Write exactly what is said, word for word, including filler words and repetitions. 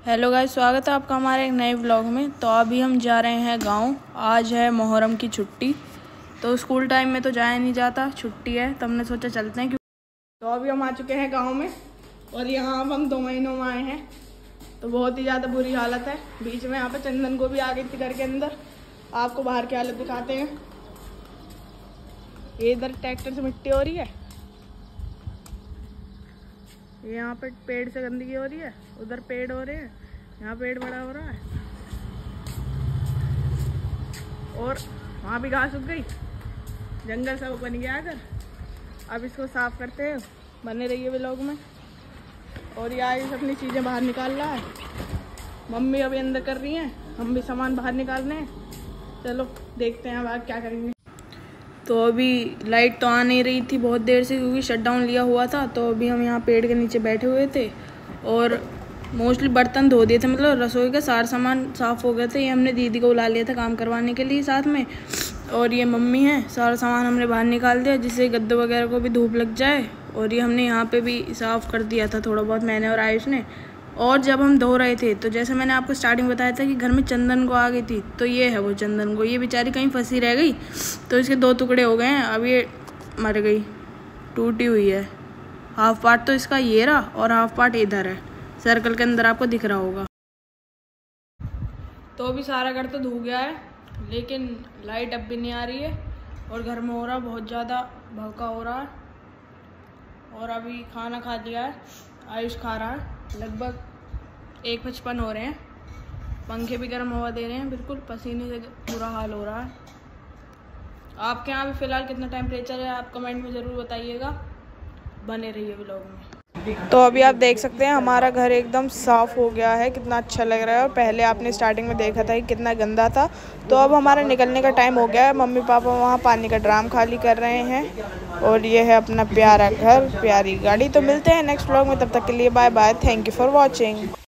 Hello guys, स्वागत है आपका हमारे एक नए व्लॉग में। तो अभी हम जा रहे हैं गांव। आज है मुहर्रम की छुट्टी, तो स्कूल टाइम में तो जाया नहीं जाता, छुट्टी है तो हमने सोचा चलते हैं। क्यों तो अभी हम आ चुके हैं गांव में और यहाँ अब हम दो महीनों में आए हैं, तो बहुत ही ज़्यादा बुरी हालत है। बीच में यहाँ पे चंदन को भी आ गई थी घर के अंदर। आपको बाहर की हालत दिखाते हैं। ये इधर ट्रैक्टर से मिट्टी हो रही है, यहाँ पे पेड़ से गंदगी हो रही है, उधर पेड़ हो रहे हैं, यहाँ पेड़ बड़ा हो रहा है और वहाँ भी घास उग गई, जंगल सब बन गया इधर। अब इसको साफ करते हैं, बने रहिए व्लॉग में। और ये आयुष अपनी चीज़ें बाहर निकाल रहा है, मम्मी अभी अंदर कर रही हैं, हम भी सामान बाहर निकाल रहे हैं। चलो देखते हैं अब आगे क्या करेंगे। तो अभी लाइट तो आ नहीं रही थी बहुत देर से, क्योंकि शटडाउन लिया हुआ था। तो अभी हम यहाँ पेड़ के नीचे बैठे हुए थे और मोस्टली बर्तन धो दिए थे, मतलब रसोई का सारा सामान साफ़ हो गए थे। ये हमने दीदी को बुला लिया था काम करवाने के लिए साथ में। और ये मम्मी है, सारा सामान हमने बाहर निकाल दिया जिससे गद्दे वगैरह को भी धूप लग जाए। और ये हमने यहाँ पे भी साफ़ कर दिया था थोड़ा बहुत, मैंने और आयुष ने। और जब हम धो रहे थे तो जैसे मैंने आपको स्टार्टिंग बताया था कि घर में चंदन को आ गई थी, तो ये है वो चंदन को। ये बेचारी कहीं फंसी रह गई तो इसके दो टुकड़े हो गए हैं। अब ये मर गई, टूटी हुई है। हाफ पार्ट तो इसका ये रहा और हाफ पार्ट इधर है, सर्कल के अंदर आपको दिख रहा होगा। तो अभी सारा घर तो धो गया है, लेकिन लाइट अब भी नहीं आ रही है और घर में हो रहा बहुत ज़्यादा भड़का हो रहा है। और अभी खाना खा लिया है, आयुष खा रहा है। लगभग एक पचपन हो रहे हैं, पंखे भी गर्म हवा दे रहे हैं, बिल्कुल पसीने से बुरा हाल हो रहा है। आपके यहाँ भी फ़िलहाल कितना टेम्परेचर है आप कमेंट में ज़रूर बताइएगा, बने रहिए व्लॉग में। तो अभी आप देख सकते हैं हमारा घर एकदम साफ़ हो गया है, कितना अच्छा लग रहा है। और पहले आपने स्टार्टिंग में देखा था कि कितना गंदा था। तो अब हमारा निकलने का टाइम हो गया है। मम्मी पापा वहाँ पानी का ड्राम खाली कर रहे हैं और ये है अपना प्यारा घर, प्यारी गाड़ी। तो मिलते हैं नेक्स्ट व्लॉग में, तब तक के लिए bye bye, thank you for watching.